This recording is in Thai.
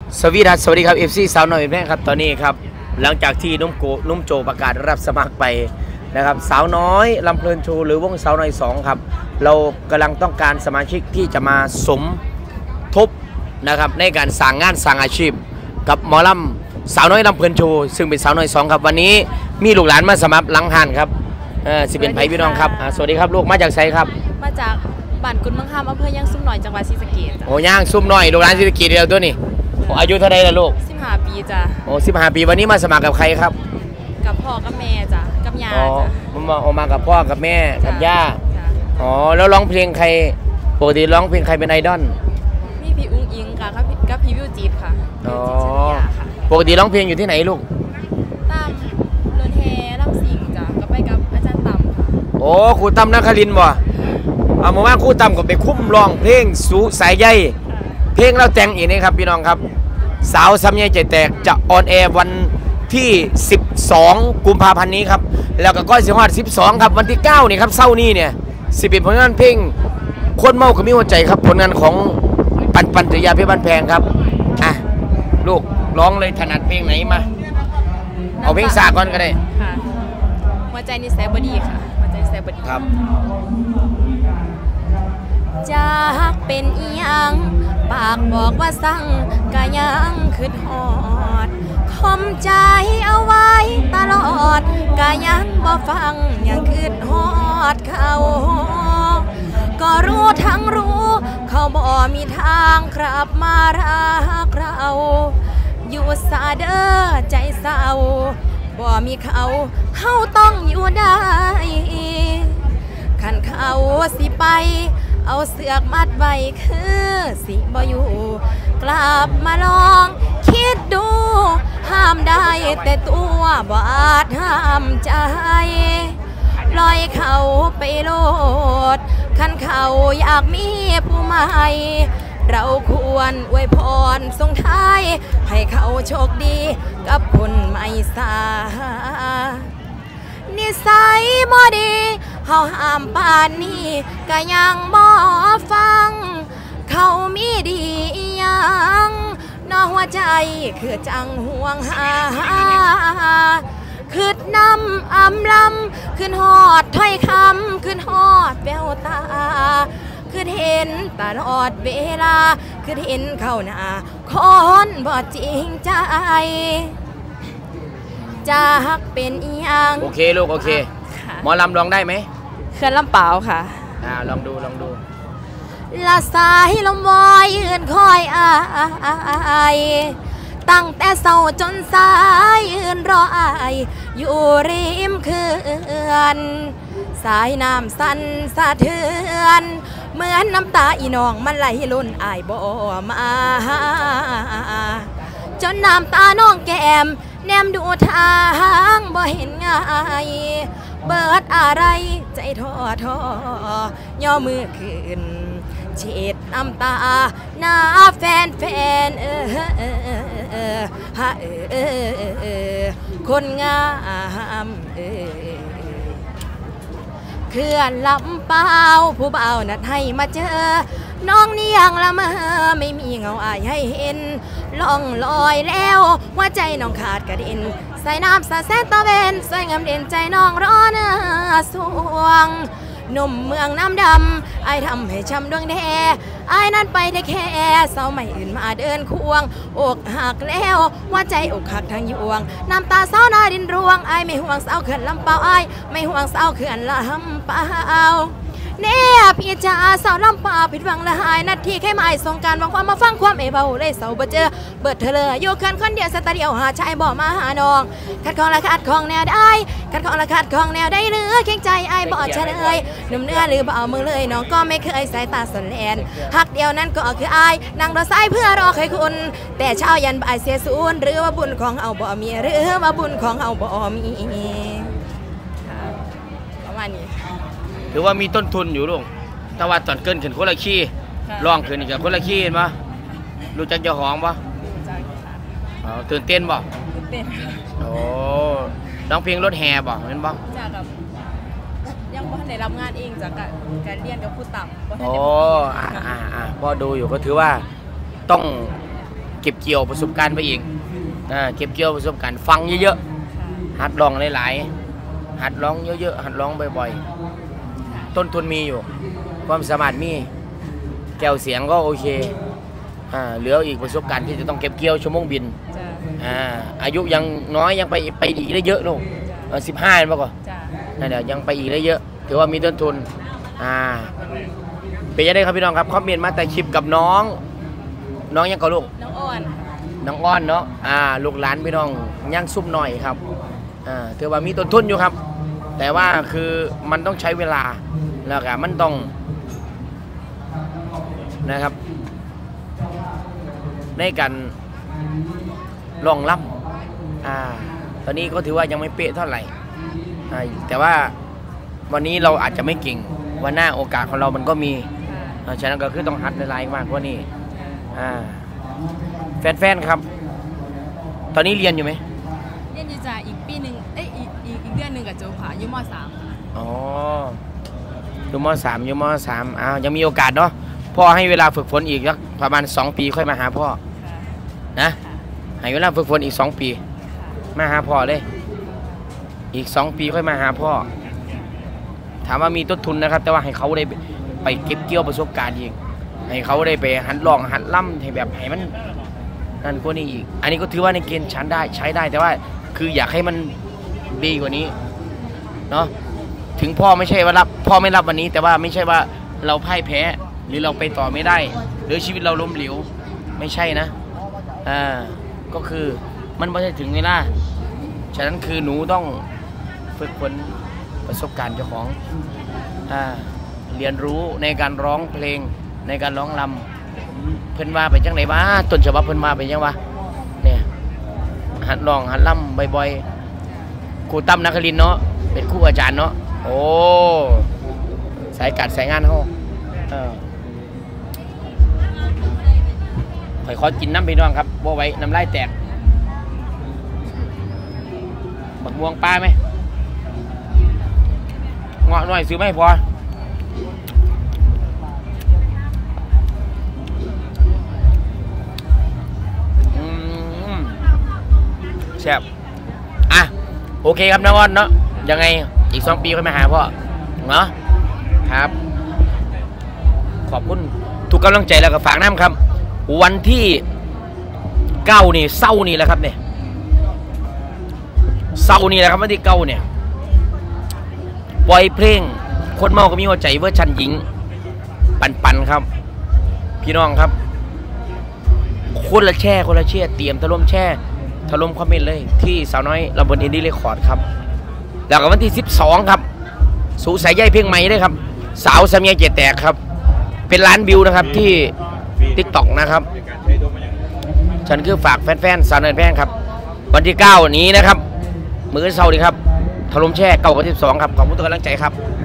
สวัสดีครับ FC สาวน้อยแม่ครับตอนนี้ครับหลังจากที่นุ่มโจประกาศรับสมัครไปนะครับสาวน้อยลำเพลินโชว์หรือวงสาวน้อย2ครับเรากำลังต้องการสมาชิกที่จะมาสมทบนะครับในการสร้างงานสร้างอาชีพกับหมอลำสาวน้อยลำเพลินโชว์ซึ่งเป็นสาวน้อย2ครับวันนี้มีลูกหลานมาสมัครหลังหันครับสิเป็นไผ่พี่น้องครับสวัสดีครับลูกมาจากไสครับมาจากบ้านกุนเมืองคำอำเภอย่างซุ่มหน่อยจังหวัดศรีสะเกษโอ้ย่างซุ่มหน่อยลูกหลานศรีสะเกษเดียวตัวนี้อายุเท่าไรล่ะลูก 15 ปีจ้ะโอ้15 ปีวันนี้มาสมัครกับใครครับกับพ่อกับแม่จ้ะกับย่าจ้ะมากับพ่อกับแม่กับย่าอ๋อแล้วร้องเพลงใครปกติร้องเพลงใครเป็นไอดอลมีพี่อุ้งอิงค่ะกับพี่วิวจีบค่ะอ๋อปกติร้องเพลงอยู่ที่ไหนลูกตามรถแห่ลำสิงจ้ะก็ไปกับอาจารย์ตั้มค่ะโอ้ครูตั้มนครินทร์บ่เอามาว่าครูตั้มก็ไปคุ้มร้องเพลงสู่สายใยเพลงเราแต่งอีกนี่ครับพี่น้องครับสาวซ้ำใยใจแตกจะออนแอร์วันที่12กุมภาพันธ์นี้ครับแล้วก็ก้อยสิฮอด12ครับวันที่9นี่ครับเศร้านี่เนี่ย11ผลงานเพลงคนเมาก็มีหัวใจครับผลงานของปันจริยาเพชรบ้านแพงครับอ่ะลูกร้องเลยถนัดเพลงไหนมาเอาเพลงสากลก็ได้ค่ะหัวใจนิสัยบดีค่ะหัวใจนิสัยบดีครับจากเป็นอีหยังปากบอกว่าสั่งกะยังคือหอดคมใจเอาไว้ตลอดกะยังบ่ฟังยังคือหอดเขาก็รู้ทั้งรู้เขาบ่มีทางครับมารักเราอยู่ซาเด้อใจเศร้าบ่มีเขาเฮาต้องอยู่ได้คันเขาสิไปเอาเสือกมัดไว้คือสิบ่อยู่กลับมาลองคิดดูห้ามได้แต่ตัวบ่อาจห้ามใจปล่อยเขาไปโลดคันเขาอยากมีผู้ใหม่เราควรอวยพรส่งท้ายให้เขาโชคดีกับคนใหม่สานิสัยบ่ดีเฮาห้ามป่านนี้ก็ยังบ่ฟังเขามีดียังนอหัวใจคือจังห่วงหาคืดน้ำอำลำขึ้นหอดถ้อยคำขึ้นหอดแววตาคือเห็นตลอดเวลาคือเห็นเข้าหน้าคนบ่จริงใจจากเป็นอีหยังโอเคลูกโอเคหมอลำร้องได้ไหมเคลื่อนลำเปล่าค่ะลองดูละสายลมวอยยืนคอยอายตั้งแต่เศร้าจนสายยืนรออายอยู่ริมเขื่อนสายน้ำสั่นสะเทือนเหมือนน้ำตาอีน้องมันไหลล้นอายบ่มาจนน้ำตาน้องแก้มแนมดูทางบ่เห็นง่ายเบิดอะไรใจท้อย่อมือขึ้นเช็ดน้ำตาหน้าแฟนคนงามเคลื่อนลำเปล่าผู้เบานัดให้มาเจอน้องนี่ยังละเมอไม่มีเงาอายให้เห็นล่องลอยแล้วหัวใจน้องขาดกระเด็นใส่น้ำสะแสตะเวนสวยงามเด่นใจน้องร้อนสวงหนุ่มเมืองน้ำดำไอทำให้ช้ำดวงแดไอนั้นไปได้แค่เศร้าไม่อื่นมาเดินควงอกหักแล้วว่าใจอกหักทางยวงน้ำตาเศร้าหน้าดินรวงไอไม่ห่วงเศร้าเขื่อนลำเปล่าไอไม่ห่วงเศร้าเขื่อนลำเปล่าเนี่ยพี่จ๋าสาวลำป่าผิดหวังละหายนาทีแค่หมายส่งการหวังความมาฟังความเบาเลยเสาบ่เจอเบิดเธอเลยอยู่เขื่อนคนเดียวสตาเดียวหาชายบ่มาหาน้องขัดของละขัดของแนวได้ขัดของละขัดของแนวได้หรือเข่งใจไอ้บ่เฉลยหนุ่มเนื้อหรือบ่เอามือเลยน้องก็ไม่เคยสายตาสนแลนหักเดียวนั้นก็คือไอ้นั่งรอสายเพื่อรอใครคุณแต่เช้ายันบ่ายเสียศูนย์หรือว่าบุญของเอาบ่มีหรือว่าบุญของเอาบ่มีประมาณนี้ถือว่ามีต้นทุนอยู่ลูกแต่ว่าตอนเกินขึ้นคนละขี้ร้องขึ้นอีกคนละขี้เห็นปะรู้จักเจ้าของปะตื่นเต้นปะตื่นเต้นโอ้ร้องเพลงรถแห่ปะเห็นปะจากกับยังบ่ได้รับงานเองจากการเรียนกับครูต่ำโอ้พอดูอยู่ก็ถือว่าต้องเก็บเกี่ยวประสบการณ์ไปเองเก็บเกี่ยวประสบการณ์ฟังเยอะๆหัดร้องหลายๆหัดร้องเยอะๆหัดร้องบ่อยๆต้นทุนมีอยู่ความสามารถมีแก้วเสียงก็โอเคเหลืออีกประสบการณ์ที่จะต้องเก็บเกี่ยวชั่วโมงบินอายุยังน้อยยังไปอีกได้เยอะลูก15มากกว่านั่นเดี๋ยวยังไปอีกได้เยอะถือว่ามีต้นทุนเป็นยังไงครับพี่น้องครับคอมเมนต์มาแต่คลิปกับน้องยังกับลูกน้องอ้อนเนาะลูกหลานพี่น้องย่างซุ่มหน่อยครับถือว่ามีต้นทุนอยู่ครับแต่ว่าคือมันต้องใช้เวลาแล้วก็มันต้องนะครับในการลองล่ำตอนนี้ก็ถือว่ายังไม่เป๊ะเท่าไหร่แต่ว่าวันนี้เราอาจจะไม่เก่งวันหน้าโอกาสของเรามันก็มีฉะนั้นก็คือต้องหัดในไลน์มากกว่านี้แฟนๆครับตอนนี้เรียนอยู่ไหมเรียนอยู่จ้ะอีกปีหนึ่งอีกเดือนหนึ่งกับโจค่ะอยู่ม.3 อ๋ออยู่ม.3อยู่ม.3ยังมีโอกาสเนาะพ่อให้เวลาฝึกฝนอีกสักประมาณ2 ปีค่อยมาหาพ่อนะให้เวลาฝึกฝนอีก2 ปีมาหาพ่อเลยอีก2 ปีค่อยมาหาพ่อถามว่ามีต้นทุนนะครับแต่ว่าให้เขาได้ไปเก็บเกี่ยวประสบการณ์อีกให้เขาได้ไปหัดลองหัดล่ำให้แบบให้มันนั่นกว่านี้อีกอันนี้ก็ถือว่าในเกณฑ์ชั้นได้ใช้ได้แต่ว่าคืออยากให้มันดีกว่านี้เนาะถึงพ่อไม่ใช่ว่าพ่อไม่รับวันนี้แต่ว่าไม่ใช่ว่าเราพ่ายแพ้หรือเราไปต่อไม่ได้หรือชีวิตเราล้มเหลวไม่ใช่นะก็คือมันไม่ใช่ถึงเวลาฉะนั้นคือหนูต้องฝึกฝนประสบการณ์เจ้าของเรียนรู้ในการร้องเพลงในการร้องรำเพิ่นว่าไปจังไหนวะต้นฉบับเพิ่นว่าไปยังวะเนี่ยหัดร้องหัดรำบ่อยๆครูตั้มนครินทร์เนาะเป็นครูอาจารย์เนาะโอ้สายการสายงานเขาขอกินน้ำพี่น้องครับบ่ไว้น้ำลายแตกบักม่วงปลาไหมเงาะหน่อยซื้อไม่พอแซ่บโอเคครับน้องอ้อนเนาะยังไงอีก2 ปีค่อยมาหาพ่อเนาะครับขอบคุณทุกกำลังใจแล้วก็ฝากน้ำครับวันที่9นี่เศร้านี่แหละครับเนี่ยเศร้านี่แหละครับวันที่9เนี่ยปล่อยเพลงคนเมาก็มีหัวใจเวอร์ชันหญิงปันครับพี่น้องครับคนละแช่เตรียมถล่มแช่ถล่มคอมเมนต์เลยที่สาวน้อยลำบนอินดี้เรคคอร์ดครับแล้วก็วันที่12ครับสู่สายใยเพลงใหม่ด้วยครับสาวสามีเจแตกครับเป็นล้านวิวนะครับที่ TikTok นะครับฉันคือฝากแฟนๆสาวน้อยแพงครับวันที่9นี้นะครับมื้อเช้าดีครับถล่มแช่9 กับ 12ครับขอบคุณทุกกำลังใจครับ